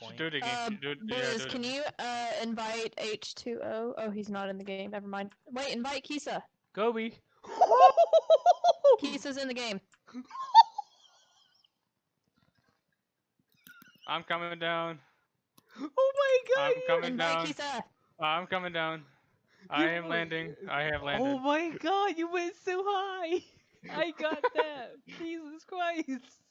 point. Do it again. Do it, yeah, do Boys, it can again. you invite H2O? Oh, he's not in the game. Never mind. Wait, invite Kisa. Gobi. Kisa's in the game. I'm coming down. Oh my god! I'm coming Invite down. Kisa. I'm coming down. I am landing. I have landed. Oh my god, you went so high! I got that! Jesus Christ!